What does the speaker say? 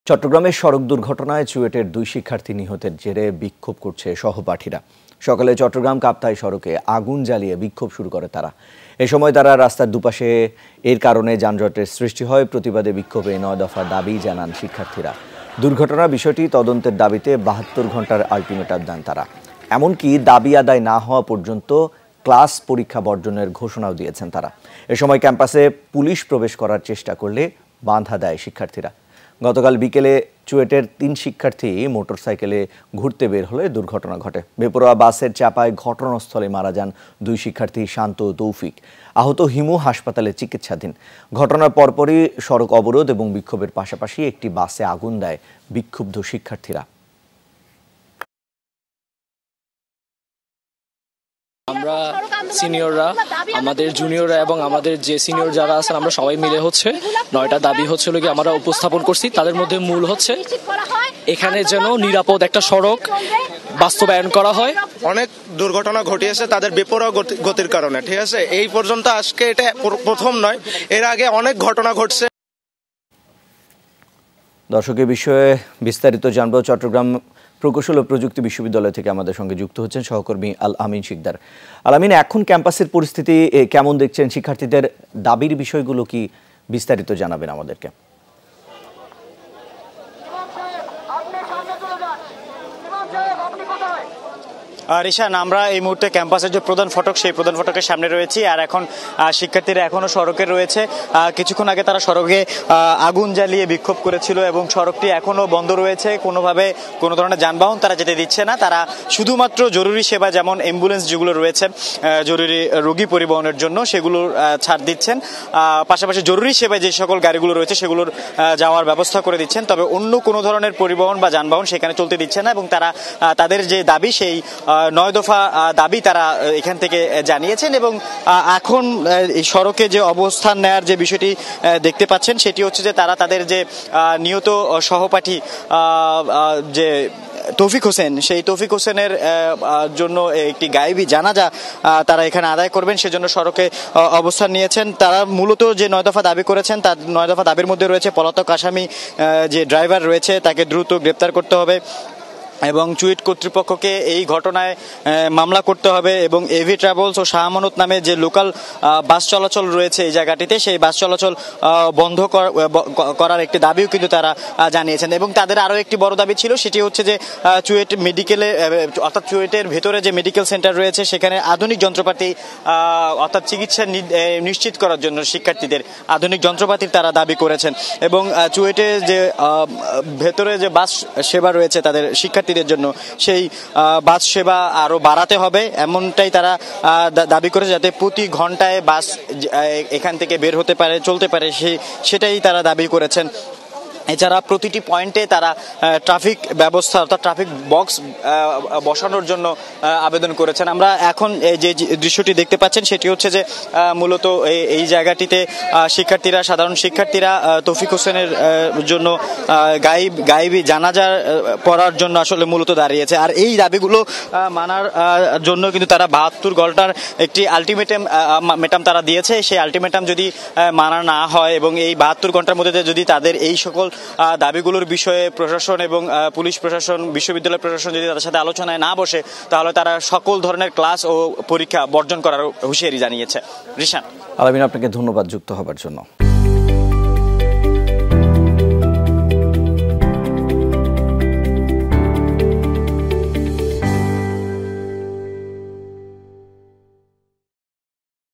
চট্টগ্রামের সড়ক দুর্ঘটনায় চুয়েটের 2 শিক্ষার্থী নিহতের জেরে বিক্ষোভ করছে সহপাঠীরা। সকালে চট্টগ্রাম কাপ্তাই সড়কে আগুন জ্বালিয়ে বিক্ষোভ শুরু করে তারা। এ সময় তারা রাস্তার দুপাশে এর কারণে যানজটের সৃষ্টি হয়। প্রতিবাদে বিক্ষোভে 9 দফা দাবি জানান শিক্ষার্থীরা। দুর্ঘটনার বিষয়টি তদন্তের দাবিতে 72 ঘন্টার আলটিমেটাম দেন তারা। এমনকি দাবি আদায় না হওয়া পর্যন্ত ক্লাস পরীক্ষা বর্জনের ঘোষণাও দিয়েছেন তারা। এ সময় ক্যাম্পাসে পুলিশ প্রবেশ করার চেষ্টা করলে বাধা দেয় শিক্ষার্থীরা। গতকাল বিকেলে চুয়েটের 3 শিক্ষার্থী মোটরসাইকেলে ঘুরতে বের হলে দুর্ঘটনা ঘটে। বেপরোয়া বাসের চাপায় ঘটনাস্থলে মারা যান 2 শিক্ষার্থী শান্ত ও তৌফিক। আহত হিমু হাসপাতালে চিকিৎসাধীন। ঘটনার পরপরই সড়ক অবরোধ এবং বিক্ষোভের পাশাপাশি একটি বাসে আগুন দেয় বিক্ষুব্ধ শিক্ষার্থীরা। আমরা সিনিয়ররা, আমাদের জুনিয়ররা এবং আমাদের যে সিনিয়র যারা আছেন আমরা সবাই মিলে 9টা দাবি আমরা উপস্থাপন করছি। তাদের মধ্যে মূল হচ্ছে এখানে যেন নিরাপদ একটা সড়ক বাস্তবায়ন করা হয়। অনেক দুর্ঘটনা ঘটিয়েছে তাদের বেপরোয়া গতির কারণে, ঠিক আছে? এই পর্যন্ত আজকে এটা প্রথম নয়, এর আগে অনেক ঘটনা ঘটছে। দর্শক, এ বিষয়ে বিস্তারিত জানবো। চট্টগ্রাম প্রকৌশল ও প্রযুক্তি বিশ্ববিদ্যালয় থেকে আমাদের সঙ্গে যুক্ত হচ্ছেন সহকর্মী আল আমিন শিকদার। আল আমিন, এখন ক্যাম্পাসের পরিস্থিতি কেমন দেখছেন? শিক্ষার্থীদের দাবির বিষয়গুলো কি বিস্তারিত জানাবেন আমাদেরকে? রিশান, আমরা এই মুহূর্তে ক্যাম্পাসের যে প্রধান ফটক সেই প্রধান ফটকের সামনে রয়েছি। আর এখন শিক্ষার্থীরা এখনো সড়কে রয়েছে। কিছুক্ষণ আগে তারা সড়কে আগুন জ্বালিয়ে বিক্ষোভ করেছিল এবং সড়কটি এখনো বন্ধ রয়েছে। কোনোভাবে কোনো ধরনের যানবাহন তারা যেতে দিচ্ছে না। তারা শুধুমাত্র জরুরি সেবা, যেমন অ্যাম্বুলেন্স যেগুলো রয়েছে জরুরি রোগী পরিবহনের জন্য, সেগুলোর ছাড় দিচ্ছেন। পাশাপাশি জরুরি সেবায় যে সকল গাড়িগুলো রয়েছে সেগুলোর যাওয়ার ব্যবস্থা করে দিচ্ছেন। তবে অন্য কোনো ধরনের পরিবহন বা যানবাহন সেখানে চলতে দিচ্ছে না। এবং তারা তাদের যে দাবি, সেই 9 দফা দাবি তারা এখান থেকে জানিয়েছেন। এবং এখন এই সড়কে যে অবস্থান নেয়ার যে বিষয়টি দেখতে পাচ্ছেন সেটি হচ্ছে যে তারা তাদের যে নিহত সহপাঠী যে তৌফিক হোসেন, সেই তৌফিক হোসেনের জন্য একটি গায়েবী জানাজা তারা এখানে আদায় করবেন, সেজন্য সড়কে অবস্থান নিয়েছেন। তারা মূলত যে 9 দফা দাবি করেছেন তার 9 দফা দাবির মধ্যে রয়েছে পলাতক আসামি যে ড্রাইভার রয়েছে তাকে দ্রুত গ্রেপ্তার করতে হবে এবং চুয়েট কর্তৃপক্ষকে এই ঘটনায় মামলা করতে হবে এবং এভি ট্রাভেলস ও শাহ আমানত নামে যে লোকাল বাস চলাচল রয়েছে এই জায়গাটিতে, সেই বাস চলাচল বন্ধ করার একটি দাবিও কিন্তু তারা জানিয়েছেন। এবং তাদের আরও একটি বড় দাবি ছিল, সেটি হচ্ছে যে চুয়েট মেডিকেলে, অর্থাৎ চুয়েটের ভেতরে যে মেডিকেল সেন্টার রয়েছে সেখানে আধুনিক যন্ত্রপাতি, অর্থাৎ চিকিৎসা নিশ্চিত করার জন্য শিক্ষার্থীদের আধুনিক যন্ত্রপাতির তারা দাবি করেছেন। এবং চুয়েটে যে ভেতরে যে বাস সেবা রয়েছে তাদের শিক্ষার্থী জন্য, সেই বাস সেবা আরো বাড়াতে হবে, এমনটাই তারা দাবি করে, যাতে প্রতি ঘন্টায় বাস এখান থেকে বের হতে পারে, চলতে পারে, সেটাই তারা দাবি করেছেন। এছাড়া প্রতিটি পয়েন্টে তারা ট্রাফিক ব্যবস্থা, অর্থাৎ ট্রাফিক বক্স বসানোর জন্য আবেদন করেছেন। আমরা এখন যে দৃশ্যটি দেখতে পাচ্ছেন সেটি হচ্ছে যে মূলত এই জায়গাটিতে শিক্ষার্থীরা, সাধারণ শিক্ষার্থীরা তৌফিক হোসেনের জন্য গায়েবী জানাজা পড়ার জন্য আসলে মূলত দাঁড়িয়েছে। আর এই দাবিগুলো মানার জন্য কিন্তু তারা 72 ঘন্টার একটি আলটিমেটাম তারা দিয়েছে। সেই আলটিমেটাম যদি মানা না হয় এবং এই 72 ঘন্টার মধ্যে যদি তাদের এই সকল দাবিগুলোর বিষয়ে প্রশাসন এবং পুলিশ প্রশাসন, বিশ্ববিদ্যালয় প্রশাসন যদি তাদের সাথে আলোচনায় না বসে, তাহলে তারা সকল ধরনের ক্লাস ও পরীক্ষা বর্জন করার হুঁশিয়ারি জানিয়েছে। রিশান, আলামিন, আপনাকে ধন্যবাদ যুক্ত হবার জন্য।